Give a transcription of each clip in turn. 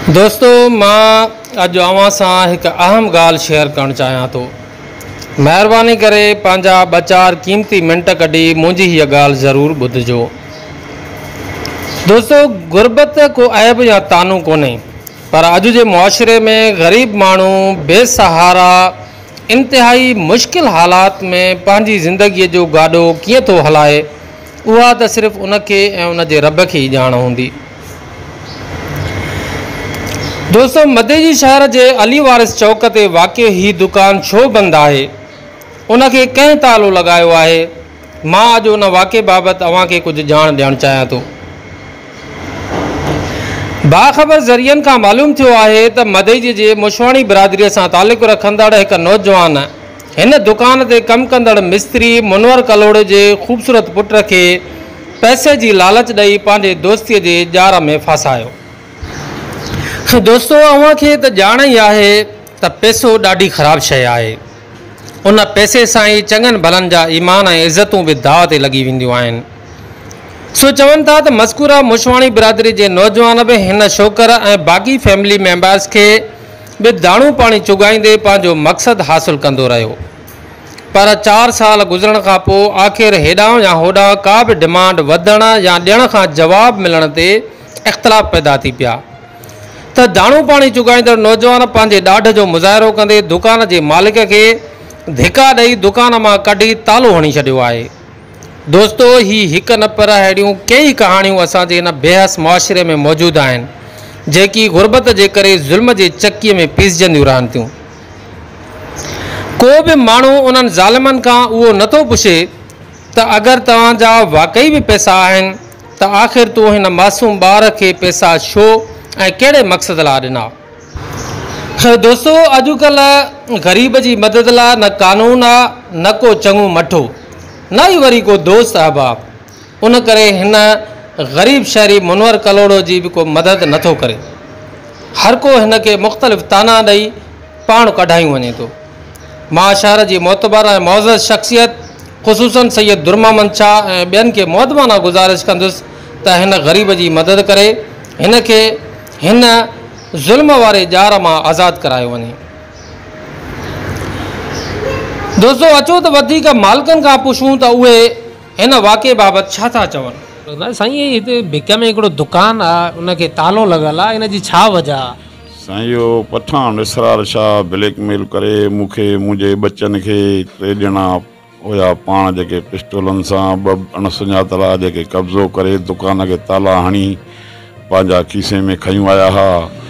दोस्तों मां अॼु अव्हां सां हिकु अहम ॻाल्हि शेयर करणु चाहियां थो। महिरबानी करे पंहिंजा 2-4 क़ीमती मिंट कढी मुंहिंजी हीअ ॻाल्हि ज़रूरु ॿुधिजो। दोस्तों गुरबत को ऐब या तानू कोन्हे, पर अॼु जे मुआशिरे में ग़रीब माण्हू बेसहारा इंतिहाई मुश्किल हालात में पंहिंजी ज़िंदगीअ जो गाॾो कीअं थो हलाए, उहा त सिर्फ़ु उनखे ऐं उनजे रब खे ई ॼाण हूंदी। दोस्तों मदेजी शहर के अली वारिस चौक ते वाक़िअ ही दुकान छो बंद है, उनके कंहिं तालो लगायो है। मां अॼु उन वाक़े बाबत अवां के कुछ जान ॾियणु चाहियां थो। बाख़बर ज़रियन का मालूम थो है त मदेजी के मुशवाणी बिरादरी से ताल्लुक़ रखंदड़ एक नौजवान इन दुकान ते कम कंदड़ मिस्त्री मुनवर कलोड़ के खूबसूरत पुट के पैसे की लालच दई पांजे दोस्ती के जार में फसायो। दोस्तों अवां खे त ॼाण ही आहे त पैसो ॾाढी ख़राब शइ आहे। उन पैसे सां ही चङनि भलनि जा ईमान ऐं इज़तूं बि दाव ते लॻी वेंदियूं आहिनि। सो चवनि था त मज़कूरा मुशवाणी बिरादरी जे नौजवान बि हिन छोकर ऐं बाक़ी फैमिली मेंबर्स खे बि दाणू पाणी चुगाईंदे पंहिंजो मक़सदु हासिलु कंदो रहियो, पर 4 साल गुज़रण खां पोइ आख़िर हेॾां या होॾां का बि डिमांड वधण या ॾियण खां जवाब मिलण ते इख़्तिलाफ़ पैदा थी पिया त दाणू पाणी चुगाईंदड़ नौजवान पंहिंजे ॾाढ जो मुज़ाहिरो कंदे दुकान के मालिक के धिका ॾेई दुकान मां कढी तालो हणी छॾियो आहे। दोस्तों ही हिक न पर अहिड़ियूं कई कहानियूं असांजे इन बेहस मुआशिरे में मौजूद आहिनि जेकी गुरबत जे करे ज़ुल्म जे चक्कीअ में पीसजंदियूं रहनि थियूं। को बि माण्हू उन्हनि ज़ालिमनि खां उहो नथो पुछे त अगरि तव्हांजा वाकई भी पैसा आहिनि त आख़िर तूं हिन मासूम ॿार खे पैसा छो ऐं कहिड़े मक़सद लाइ ॾिना। दोस्तों अॼुकल्ह ग़रीब जी मदद लाइ न कानून आहे, न को चङो मठो, न ई वरी को दोस्त अहबाब। उन करे हिन ग़रीब शहरी मुनवर कलोड़ो जी भी को मदद नथो करे। हर को हिन के मुख़्तलिफ़ ताना ॾेई पाण कढाई वञे थो। मां शहर जी मोतबर ऐं मौज़ज़ शख़्सियत ख़ुसूसन सैयद दुर्मामंद शाह ऐं ॿियनि खे मौदमाना गुज़ारिश कंदुसि त हिन ग़रीब जी मदद करे हिन के हिन ज़ुल्म वारे जार मां आज़ाद करायो वञे। दोस्तों अचो त वधीक मालिकनि खां पुछूं त उहे हिन वाक़े बाबति छा था चवनि। साईं हिते भिक में हिकिड़ो दुकान आहे, उनखे तालो लॻल आहे, इन जी छा वजह आहे? साईं इहो पठान इसरार शाह ब्लैकमेल करे मूंखे मुंहिंजे बच्चनि खे 3 ॼणा हुया पाण जेके पिस्टोलनि सां 2 अणसुञातल जेके कब्ज़ो करे दुकान के ताला हणी पंहिंजा खीसे में खयूं आया हा।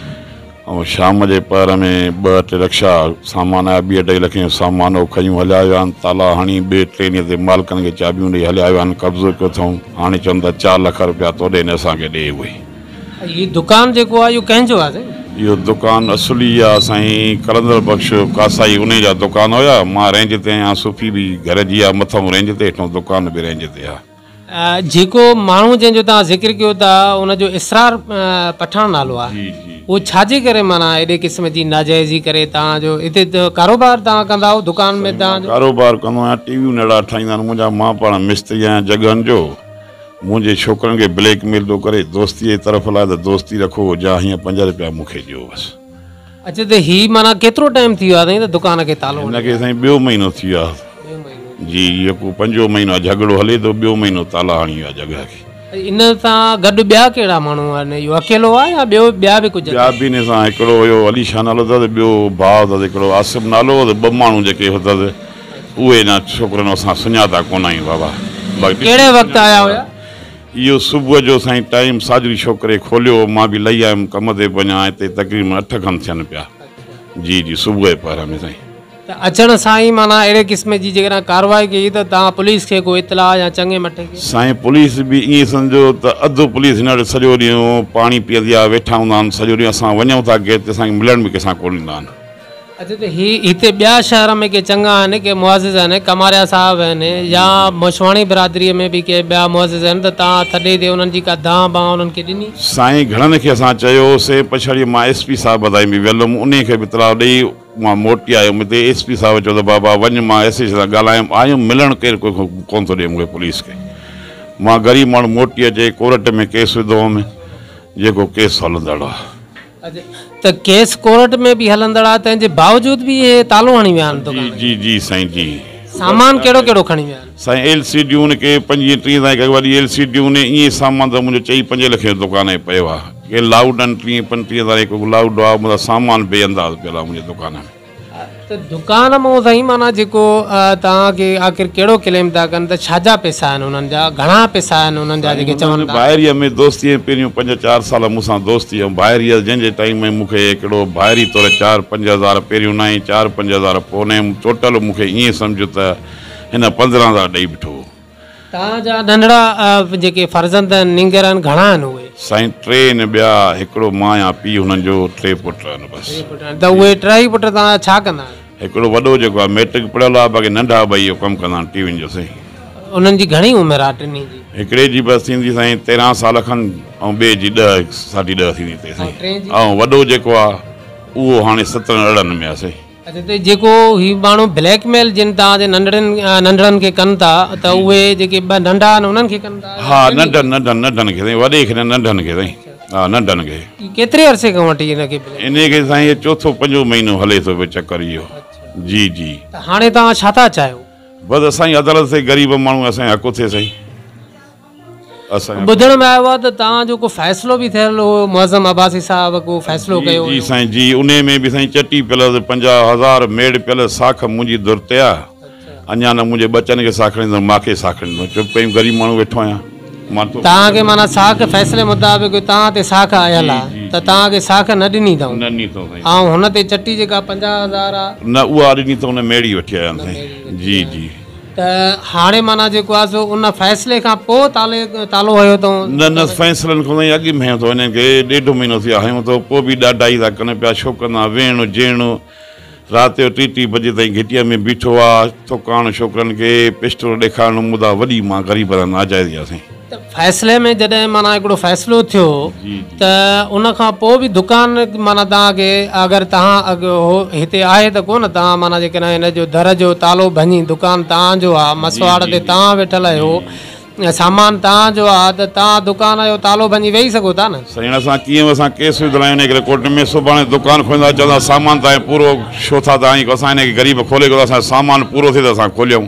ऐं शाम जे पहर में 2-3 रिक्शा सामान आया, 2-2 लख जो सामान खयूं हलिया विया आहिनि, ताला हणी 2-3 ॾींहं ते मालिकनि खे चाबियूं ॾेई हलिया विया आहिनि, कब्ज़ो कयो अथऊं। हाणे चवनि था 4 लख रुपया तोॾे न असांखे ॾे उहे। हीअ दुकान जेको आहे इहो कंहिंजो आहे? इहो दुकान असुली आहे साईं कलंदर बख़्श कासाई, उन जा दुकान हुया। मां रेंज ते आहियां, सुफ़ी बि घर जी आहे, मथां रेंज ते, हेठां दुकान बि रेंज ते आहे। जेको माण्हू जंहिंजो तव्हां ज़िक्र कयो था उनजो इसरार पठान नालो आहे, उहो छाजे करे माना एॾे क़िस्म जी नाजाइज़ी करे तव्हांजो हिते कारोबार तव्हां कंदा हो दुकान में? तव्हांजो कारोबार कंदो आहियां, टीवियूं नड़ा ठाहींदा आहिनि मुंहिंजा, मां पाण मिस्त्री आहियां जॻहनि जो। मुंहिंजे छोकिरनि खे ब्लैकमेल थो करे दोस्ती जे तरफ़ लाइ त दोस्ती रखो जा हीअं 5 रुपया मूंखे ॾियो बसि। अच्छा त ही माना केतिरो टाइम थी वियो आहे त दुकान खे तालो? हिनखे साईं 2 महीनो थी वियो आहे जी। जेको 5 महीनो झगड़ो हले तो 2 महीनो ताला हणी वियो आहे जॻह खे। इन सां गॾु ॿिया कहिड़ा माण्हू आहिनि? इहो अकेलो आहे या ॿिया बि कुझु? ॿिया बि हिन सां हिकिड़ो हुयो अली शाह नालो अथसि, ॿियो भाउ अथसि हिकिड़ो आसिफ नालो, 2 माण्हू जेके अथसि उहे न छोकिरनि असां सुञाता कोन आहियूं बाबा। कहिड़े वक़्तु आया हुया? इहो सुबुह जो साईं टाइम साजरी छोकिरे खोलियो, मां बि लही आयुमि कम ते वञा, हिते तक़रीबन 8 खनि थियनि पिया जी जी सुबुह जे पहर में साईं। त अचण सां ई माना अहिड़े क़िस्म जी जेकॾहिं कार्रवाई कई त तव्हां पुलिस खे को इतला या चङे मटे खे? साईं पुलिस बि ईअं सम्झो त अधु पुलिस हिन वटि सॼो ॾींहुं पाणी पीअंदी आहे, वेठा हूंदा आहिनि सॼो ॾींहुं। असां वञूं था गेट ते, असांखे मिलण बि कंहिंसां कोन ईंदा आहिनि। अच्छा त हिते ॿिया शहर में के चङा आहिनि के मुआज़िज़ आहिनि, कमारिया साहब आहिनि या मुशवाणी बिरादरीअ में बि के ॿिया मुआज़िज़ आहिनि, त तव्हां थॾे ते उन्हनि जी का दांह बांह उन्हनि खे ॾिनी? साईं घणनि खे असां चयोसीं, पछाड़ी मां SP साहब ताईं बि वियलुमि, उन खे बि इतलाह ॾेई मां मोटी आयुमि हिते। SP साहब चयो त बाबा वञ, मां SH सां ॻाल्हायुमि, आयुमि मिलणु, केरु कोन थो ॾिए मूंखे पुलिस खे। मां ग़रीब माण्हू मोटी अचे कोर्ट में केस विधो हुउमि, जेको केस हलंदड़ आहे। त केस कोर्ट में भी हलंदड़ा तंहिंजे बावजूद भी ये तालो हणी विया आहिनि जी जी जी साईं जी सामान कहिड़ो कहिड़ो खणी विया आहिनि साईं LCDयूं ने के 25-30 ताईं के वरी LCDयूं ने ईअं सामान त मुंहिंजो 4-5 लख जो दुकान में पियो आहे के लाउड आहिनि 30-35 ताईं को लाउड आहे मुंहिंजो सामान बेअंदाज़ पियल आहे मुंहिंजे दुकान में त दुकान मां साईं माना जेको तव्हांखे आख़िर कहिड़ो क्लेम था कनि त छाजा पैसा आहिनि उन्हनि जा घणा पैसा आहिनि उन्हनि जा जेके चवनि था ॿाहिरीअ में दोस्तीअ पहिरियों 5-4 साल मूंसां दोस्ती ऐं ॿाहिरीअ जंहिंजे टाइम में मूंखे हिकिड़ो ॿाहिरी तौरु 4-5 हज़ार पहिरियों न 4-5 हज़ार पोइ न टोटल मूंखे ईअं सम्झो त हिन 15 हज़ार ॾेई बीठो तव्हांजा नंढड़ा जेके फर्ज़ंद आहिनि निंगर आहिनि घणा आहिनि उहे साईं 3 आहिनि ॿिया हिकिड़ो मां या पीउ हुननि जो 3 पुट आहिनि बसि त उहे 3 पुट तव्हां छा कंदा आहिनि हिकिड़ो वॾो जेको आहे मैट्रिक पढ़ियल आहे बाक़ी नंढा ॿई जो कमु कंदा आहिनि टीवियुनि जो साईं उन्हनि जी घणी उमिरि आहे टिनी जी हिकिड़े जी बसि थींदी साईं 13 साल खनि ऐं ॿिए जी 10-10.5 थींदी अथई साईं ऐं वॾो जेको आहे उहो हाणे 17-18 में आहे साईं अच्छा त जेको ही माण्हू ब्लैकमेल जिन तव्हांजे नंढड़नि खे कनि था त उहे जेके ॿ नंढा आहिनि उन्हनि खे कनि था हा नंढनि खे साईं वॾे खे न नंढनि खे साईं हा नंढनि खे केतिरे अरसे खां वठी हिनखे इन खे साईं इहो 4-5 महीनो हले थो पियो चकर इहो जी जी त हाणे तव्हां छा था चाहियो बसि असांजी अदालत से ग़रीब माण्हू असांजो हक़ु थिए साईं असां ॿुधण में आयो आहे त तव्हांजो को फ़ैसिलो बि थियल हो मुअज़्ज़म अब्बासी साहिब को फ़ैसिलो कयो जी साईं जी उन में बि साईं चटी पियल 50,000 मेड़ पियल साख मुंहिंजी दुर ते आहे अञा न मुंहिंजे बचनि खे साखड़ींदो मूंखे साखड़ींदो चुप कयूं ग़रीब माण्हू वेठो आहियां मां तव्हांखे माना साख फ़ैसिले मुताबिक़ तव्हां ते साख आयल आहे त तव्हांखे साख न ॾिनी अथऊं न ॾिनी अथऊं साईं ऐं हुन ते चटी जेका 50,000 आहे न उहा ॾिनी अथऊं न मेड़ी वठी आया आहिनि साईं जी जी त हाणे माना जेको आहे सो उन फ़ैसिले खां पोइ तालो हयो अथऊं न फ़ैसिलनि खां अॻु में हयो अथव हिननि खे 1.5 महीनो थी हयूं अथव पोइ बि ॾाढा ई था कनि पिया छो कंदा वेण जेण राति जो 3-3 बजे ताईं घिटीअ में बीठो आहे थोकाण छोकिरनि खे पिस्टल ॾेखारणु मुदा वॾी मां ग़रीब नाजाइज़ी आहे साईं फ़ैसिले में जॾहिं माना हिकिड़ो फ़ैसिलो थियो त उन खां पोइ बि दुकान माना तव्हांखे अगरि तव्हां हिते आहे त कोन तव्हां माना जेकॾहिं हिन जो दर जो तालो भञी दुकान तव्हांजो आहे मसवाड़ ते तव्हां वेठल आहियो सामान तव्हांजो आहे त तव्हां दुकान जो तालो भञी वेही सघो था न साईं असां कीअं असां केस विझंदा आहियूं कोर्ट में सुभाणे दुकानु खोलींदा चवंदा सामान तव्हां पूरो छो था तव्हां असां हिनखे ग़रीब खोले करे असांजो सामान पूरो थिए त असां खोलियूं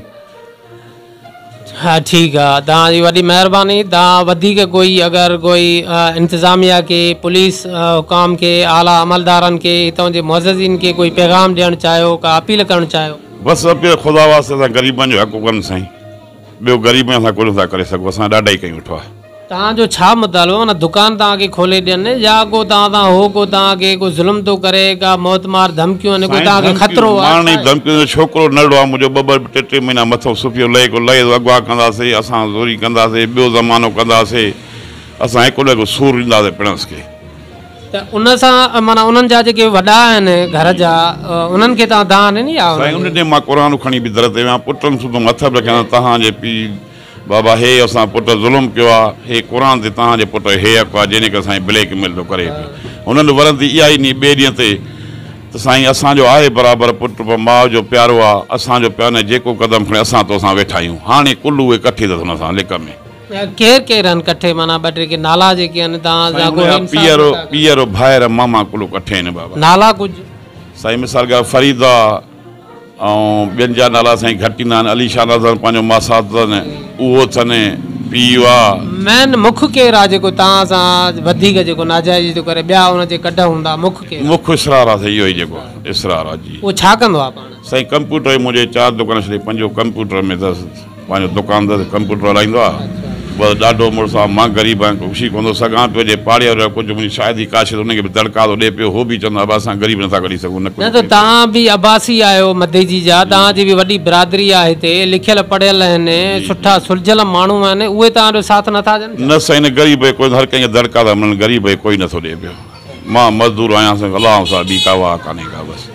हा ठीकु आहे तव्हांजी वॾी महिरबानी तव्हां वधीक कोई अगरि कोई इंतिज़ामिया खे पुलिस हुकाम खे आला अमलदारनि खे हितां जे मुअज़्ज़िज़ीन खे कोई पैगाम ॾियणु चाहियो का अपील करणु चाहियो बसि अपील ख़ुदा वास्ते असां ग़रीबनि जो हक़ु कनि साईं ॿियो ग़रीब में असां कोन था करे सघूं असां ॾाढा ई कयूं वेठो आहे तव्हांजो छा मुतालो आहे न दुकान तव्हांखे खोले ॾियनि या को तव्हां हो को तव्हांखे को ज़ुल्म थो करे का मौतमार धमकियूं आहिनि को तव्हांखे ख़तरो आहे धमकियूं छोकिरो नंढो आहे मुंहिंजो 2-2 3 महीना मथो सुपियो लहे को लहे अॻुवाह कंदासीं असां ज़ोरी कंदासीं ॿियो ज़मानो कंदासीं असां हिकु सूर ॾींदासीं पिणस खे त उन सां माना उन्हनि जा जेके वॾा आहिनि घर जा उन्हनि खे तव्हां दान ॾिनी आहे उन ॾींहुं मां क़ुर खणी बि दर ते विया पुटनि सुठो मथ बि रखिया तव्हांजे पीउ बाबा हे असां पुट ज़ुल्म कयो आहे हे क़ुर ते तव्हांजे पुट हे हक़ु आहे जंहिंजे करे साईं ब्लैकमेल थो करे पियो हुननि वरंदी इहा ई नी ॿिए ॾींहं ते त साईं असांजो आहे बराबरि पुट माउ जो प्यारो आहे असांजो प्यारो जेको क़दम खणे असां तो असां वेठा आहियूं हाणे कुल उहे कठे अथसि हुन सां लिक में केरु केरु आहिनि कठे माना 2-3 के नाला जेके आहिनि तव्हां पीअरो भाइर मामा कुल कठे आहिनि बाबा नाला कुझु साईं मिसाल का फरीदा ऐं ॿियनि जा नाला साईं घटि ईंदा आहिनि अली शाह अथनि पंहिंजो मासात अथनि उहो अथनि पीउ आहे मेन मुख केरु आहे जेको तव्हां सां वधीक जेको नाजाइज़ी थो करे ॿिया हुनजे कढ हूंदा मुख केरु मुख इसरार आहे इहो ई जेको इसरार आहे जी उहो छा कंदो आहे पाण साईं कंप्यूटर मुंहिंजे 4 दुकान छॾे 5 कंप्यूटर में अथसि पंहिंजो दुकान अथसि कंप्यूटर हलाईंदो आहे बसि ॾाढो मुड़ुसु आहे मां ग़रीब आहियां ख़ुशी कोन थो सघां पियो जे पाड़े वारो कुझु मुंहिंजी शादी काशे हुनखे बि दड़का थो ॾिए पियो हो बि चवंदो आहे असां ग़रीब नथा कढी सघूं न त तव्हां बि अब्बासी आहियो मदेजी जा तव्हांजी बि वॾी बिरादरी आहे हिते लिखियल पढ़ियल आहिनि सुठा सुलझियल माण्हू आहिनि उहे तव्हांजो साथ नथा ॾियनि न साईं ग़रीब कोई हर कंहिंखे दड़का था मिलनि ग़रीब कोई नथो ॾिए पियो मां मज़दूर आहियां अलाह सां ॿी का वाह कान्हे का बसि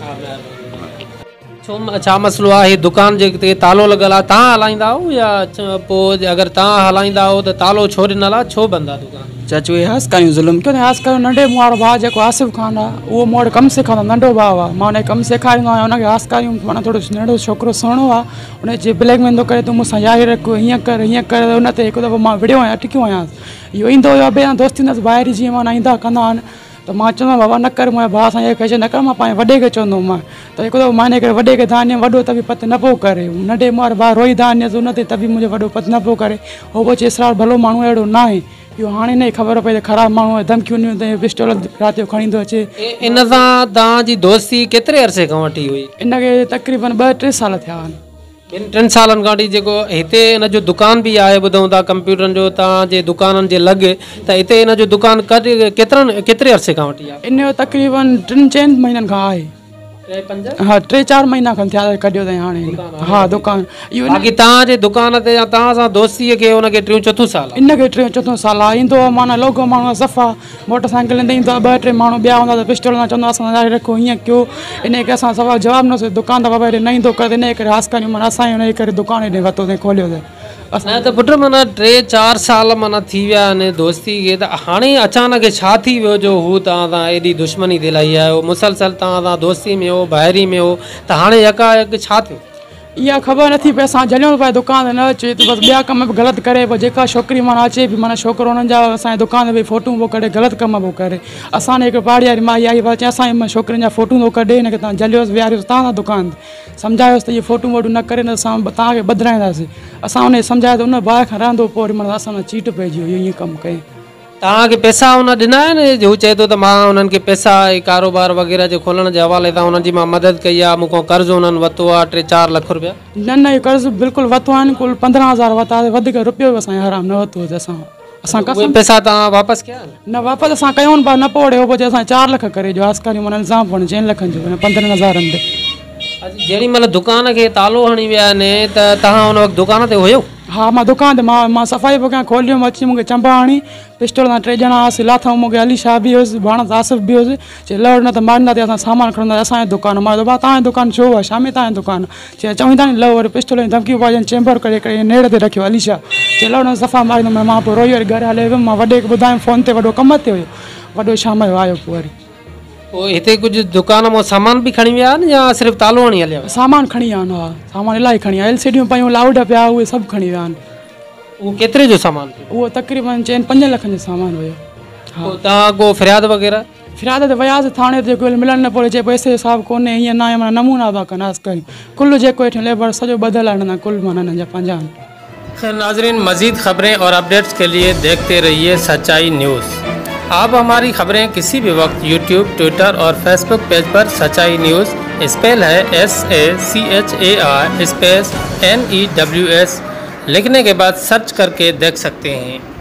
छा मसइलो आहे दुकान जे तालो लॻल आहे तव्हां हलाईंदा आहियो या पोइ अगरि तव्हां हलाईंदा आहियो त तालो छो ॾिनल आहे छो बंदि आहे दुकान चाचू ये हस कयूं ज़ुल्म क्यों हस कयूं नंढे मुआरो भाउ जेको आसिफ़ ख़ान आहे उहो मूं वटि कमु सेखारींदो नंढो भाउ आहे मां हुनखे कमु सेखारींदो आहियां हुनखे हस कयूं माना थोरो नंढो छोकिरो सुहिणो आहे हुनजे ब्लैकमेल थो करे तूं मूंसां यारी रख हीअं कर हुन ते हिकु दफ़ो मां विड़ियो आहियां अटकियो आहियां इहो ईंदो हुयो ॿिए दोस्ती न ॿाहिरि जीअं माना ईंदा कंदा आहिनि त त मां चवंदो बाबा न कर, मुंहिंजे भाउ सां इहे कजे न कर, मां पंहिंजे वॾे खे चवंदोमांइ त हिकु दफ़ो माने करे वॾे खे धान्य वॾो त बि पत न पियो करे, नंढे मार भाउ रोई धान्य उन ते त बि मुंहिंजो वॾो पत न पियो करे। उहो पोइ इसरार भलो माण्हू अहिड़ो न आहे, इहो हाणे न ख़बर पई त ख़राबु माण्हू आहे, धमकियूं ॾियूं त पिस्टल राति जो खणी थो अचे। इन सां तव्हांजी दोस्ती केतिरे अरसे खां वठी हुई? इनखे तक़रीबन 2-3 साल थिया आहिनि। 2-3 सालनि खां वठी जेको हिते हिन जो दुकान बि आहे, ॿुधूं था कंप्यूटरनि जो, तव्हांजे दुकाननि जे लॻे त हिते हिन जो दुकान केतिरे अरसे खां वठी आहे? इन जो तक़रीबन 3-4 महीननि खां आहे। 3-5 हा 3-4 महीना खनि थिया कढियो अथई हाणे। हा दुकान इहो बाक़ी तव्हांजे दुकान ते या तव्हां सां दोस्तीअ खे हुनखे 3-4 साल? इनखे 3-4 साल आहे। ईंदो आहे माना लोगो माण्हू सफ़ा मोटरसाइकिल ते ईंदो आहे, 2-3 माण्हू ॿिया हूंदा त पिस्टल सां चवंदा असां जारी रखो, हीअं कयो। इन खे असां सवाल जवाबु न दुकान त बाबा हेॾे न ईंदो करे, इन करे हास करियूं माना असां हुन करे दुकान हेॾे वरितो अथई खोलियो अथई। न त पुट माना 3-4 साल माना थी विया आहिनि दोस्ती खे, त हाणे अचानक छा थी वियो जो हू तव्हां सां एॾी दुश्मनी दिलाई आहे? मुसलसल तव्हां सां दोस्ती में हो, ॿाहिरी में हो, त हाणे यकायक छा थियो? इहा ख़बर नथी पए, असां झलियो पिया दुकान ते न अचे त बसि ॿिया कम बि ग़लति करे पोइ जेका छोकिरी माना अचे बि माना छोकिरो हुननि जा असांजे दुकान ते भई फ़ोटू पोइ कढे, ग़लति कम पोइ करे। असां हिकु पाड़ी वारी माई आई चई असांजी छोकिरियुनि जा फ़ोटू थो कढे, हिनखे तव्हां झलियोसि विहारियोसि तव्हां सां दुकान ते, सम्झायोसि त इहे फ़ोटू वोटू न करे न असां तव्हांखे बदिराईंदासीं। असां हुनखे सम्झायो त उन भाउ खां रहंदो, पोइ वरी माना असां चीट पइजी वियो ईअं कमु कयूं। तव्हांखे पैसा हुन ॾिना आहिनि? हू चए थो त मां हुननि खे पैसा कारोबार वग़ैरह जे खोलण जे हवाले सां हुननि जी मां मदद कई आहे, मूंखां कर्ज़ु हुननि वरितो आहे 3-4 लख रुपया? न इहो कर्ज़ु बिल्कुलु वरितो आहिनि, कुल 15,000 वरिता, वधीक रुपयो बि असांखे हराम न वरितो असां पैसा तव्हां वापसि कया? न वापसि असां कयूं न पोइ हो पोइ असां 4 लख करे ॾियो आसकारियूं माना इल्ज़ाम पवनि 4 लखनि जो 15,000 ते। जेॾी महिल दुकान खे तालो हणी विया आहिनि त तव्हां हुन वक़्तु दुकान ते हुयो? हा मां दुकान ते मां सफ़ाई पोइ कयां खोलियुमि, अची मूंखे चंबा हणी पिस्टल सां 3 ॼणा हुआसीं, लाथऊं मूंखे अली शाह बि हुयुसि, भाणत आसिफ़ बि हुयुसि। चई लड़ न त मारींदा ते असां सामान खणंदा असांजे दुकान मां। बाबा तव्हांजी दुकान छो आहे, शामी तव्हांजी दुकान? चई चवनि था नी लव वरी पिस्टल जी धमकियूं पाइजनि, चैम्बर करे करे नेड़ ते रखियो अली शाह। चई लड़ न सफ़ा मारींदुमि। मां पोइ रोई वरी घर हले वियुमि, मां वॾे खे ॿुधायुमि फ़ोन ते, वॾो कम ते हुयो, वॾो शाम जो आयो पोइ वरी। पोइ हिते कुझु दुकान मां सामान बि खणी विया आहिनि या सिर्फ़ु तालो हणी हलिया? सामान खणी विया आहिनि, हा सामान इलाही खणी विया, LCD पियूं लाउड पिया उहे सभु खणी विया आहिनि। उहो केतिरे जो सामान? उहो तक़रीबन 4-5 लखनि जो सामान हुयो। पोइ तव्हां को फ़रियाद वग़ैरह? फ़रियाद ते वियासीं थाणे ते, कोई मिलण न पियो, चए पैसे हिसाब कोन्हे, ईअं न आहे माना नमूना पिया कनि आसकारियूं, कुल जेको हेठि लेबर सॼो ॿधल आहे हिन कुल माना हिननि जा 50। खैर नाज़रीन, मज़ीद ख़बरें और अपडेट्स के लिए देखते रहिए सच्चाई न्यूज़। आप हमारी खबरें किसी भी वक्त यूट्यूब, ट्विटर और फेसबुक पेज पर सच्चाई न्यूज़ स्पेल है SACHAI स्पेस NEWS लिखने के बाद सर्च करके देख सकते हैं।